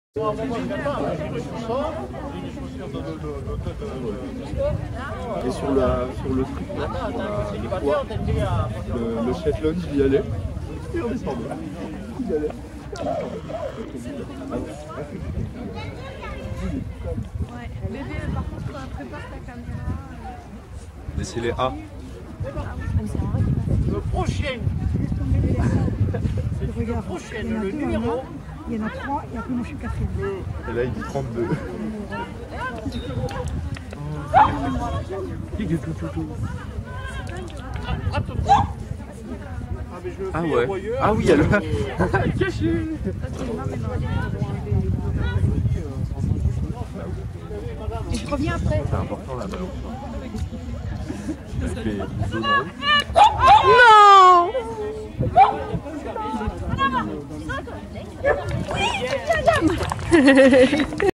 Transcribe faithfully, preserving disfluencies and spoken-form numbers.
Et sur, la, sur le truc là, sur la, le toit, le, le Shetland, il y allait. Il redescendait. Il y allait. Ouais, bébé, par contre, prépare ta caméra. Mais c'est les A. Le prochain. Regarde, le prochain, il y en a le deux, numéro. Il y en a trois, et après moi je suis quatrième. Et là il dit trente-deux. Ah ouais. Ah oui, alors. Caché. Et je reviens après. C'est important là ballon. Elle fait zone rouge. Non.